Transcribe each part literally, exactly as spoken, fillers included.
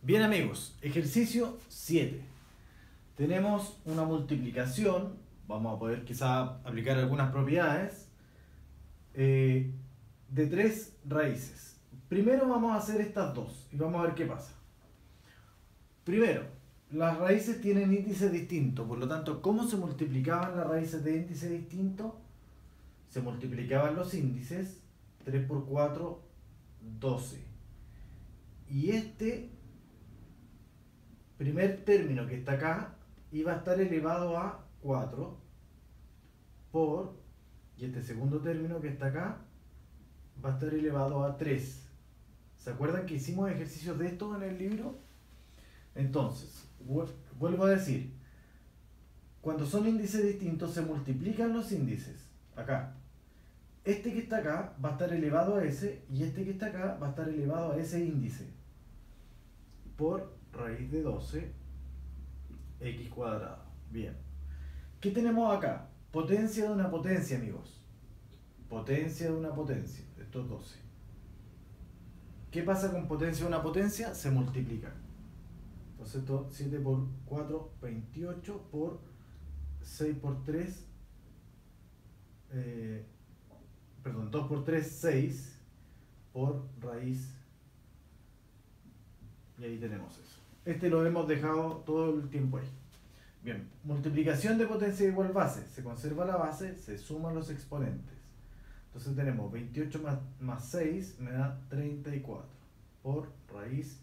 Bien amigos, ejercicio siete. Tenemos una multiplicación, vamos a poder quizá aplicar algunas propiedades, eh, de tres raíces. Primero vamos a hacer estas dos y vamos a ver qué pasa. Primero, las raíces tienen índices distintos, por lo tanto, ¿cómo se multiplicaban las raíces de índice distinto? Se multiplicaban los índices, tres por cuatro, doce. Y este primer término que está acá iba a estar elevado a cuatro por, y este segundo término que está acá va a estar elevado a tres. ¿Se acuerdan que hicimos ejercicios de esto en el libro? Entonces, vuelvo a decir, cuando son índices distintos se multiplican los índices. Acá, este que está acá va a estar elevado a ese y este que está acá va a estar elevado a ese índice por raíz de doce x cuadrado. Bien. ¿Qué tenemos acá? Potencia de una potencia, amigos. Potencia de una potencia. Esto es doce. ¿Qué pasa con potencia de una potencia? Se multiplica. Entonces esto siete por cuatro, veintiocho por seis por tres, eh, perdón, dos por tres, seis por raíz. Y ahí tenemos eso. Este lo hemos dejado todo el tiempo ahí. Bien, multiplicación de potencia igual base. Se conserva la base, se suman los exponentes. Entonces tenemos veintiocho más, más seis me da treinta y cuatro por raíz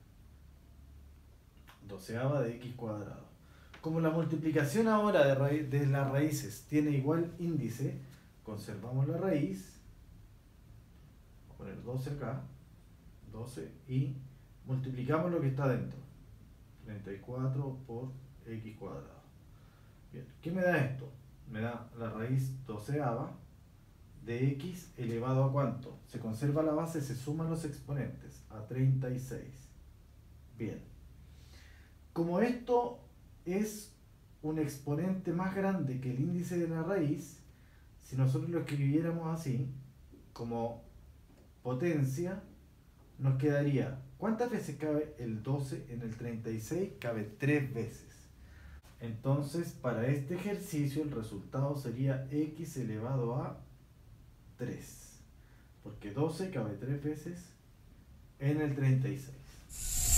doceava de x cuadrado. Como la multiplicación ahora de, raíz, de las raíces tiene igual índice, conservamos la raíz. Voy a poner doce acá, doce, y multiplicamos lo que está dentro, treinta y cuatro por x cuadrado. Bien, ¿qué me da esto? Me da la raíz doceava de x elevado a ¿cuánto? Se conserva la base, se suman los exponentes, a treinta y seis. Bien, como esto es un exponente más grande que el índice de la raíz, si nosotros lo escribiéramos así, como potencia, nos quedaría, ¿cuántas veces cabe el doce en el treinta y seis? Cabe tres veces. Entonces, para este ejercicio el resultado sería x elevado a tres, porque doce cabe tres veces en el treinta y seis.